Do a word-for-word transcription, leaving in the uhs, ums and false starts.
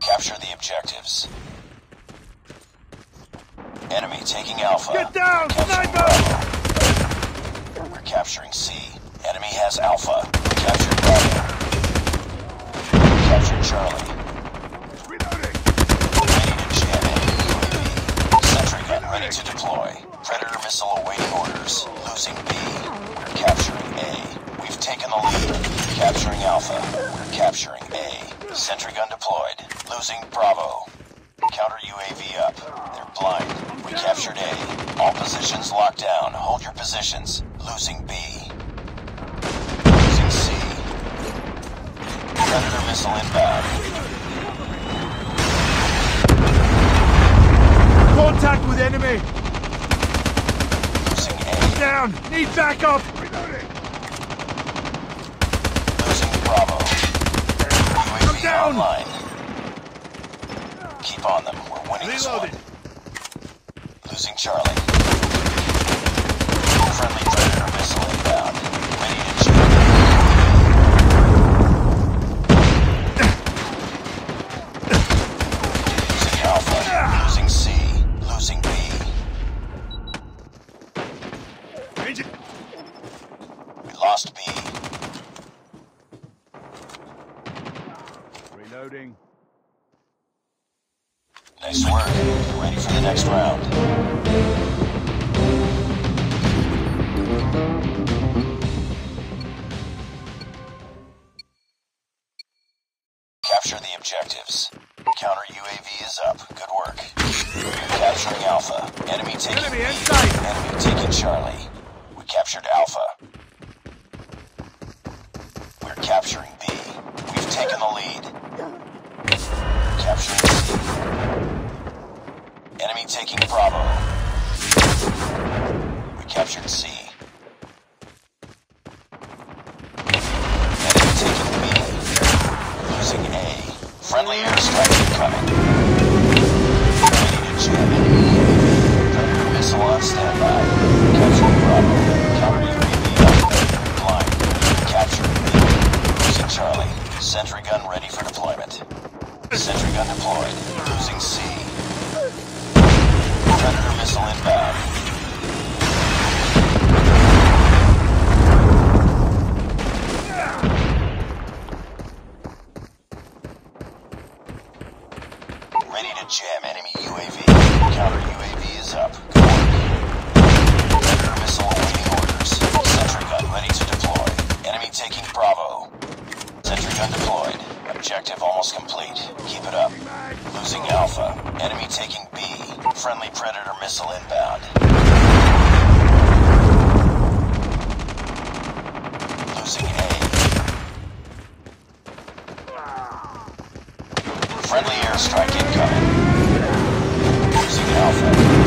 Capture the objectives. Enemy taking Alpha. Get down! Capturing Sniper! Bravo. We're capturing C. Enemy has Alpha. Captured Bravo. Captured Charlie. Reloading! Ready to jam enemy U A V. Sentry gun ready to deploy. Predator missile awaiting orders. Losing B. We're capturing A. We've taken the lead. Capturing Alpha. We're capturing A. Sentry gun deployed. Losing Bravo. Counter U A V up. They're blind. We captured A. All positions locked down. Hold your positions. Losing B. Losing C. Predator missile inbound. Contact with enemy! Losing A. Down! Need backup! Losing Bravo. U A V down. online. Keep on them. We're winning this one. Reloaded! Losing Charlie. Friendly Predator missile inbound. Ready to jam. Losing Alpha. Losing C. Losing B. Agent! We lost B. Reloading. Nice work. Ready for the next round. Capture the objectives. Counter U A V is up. Good work. Capturing Alpha. Enemy taking Enemy B. in sight. Enemy taking Charlie. We captured Alpha. We're capturing B. We've taken the lead. Capturing C. Enemy taking Bravo. We captured C. Enemy taking B. Losing A. Friendly airstrike incoming. Ready to jam enemy. Predator missile on standby. Capturing Bravo. Counter U A V up. Blind. Capturing B. Losing Charlie. Sentry gun ready for deployment. Sentry gun deployed. Losing C. Predator missile inbound. Ready to jam enemy U A V. Counter U A V is up. Good work. Predator missile awaiting orders. Sentry gun ready to deploy. Enemy taking Bravo. Sentry gun deployed. Objective almost complete. Keep it up. Losing Alpha. Enemy taking B. Friendly Predator missile inbound. Losing A. Friendly airstrike incoming. Losing Alpha.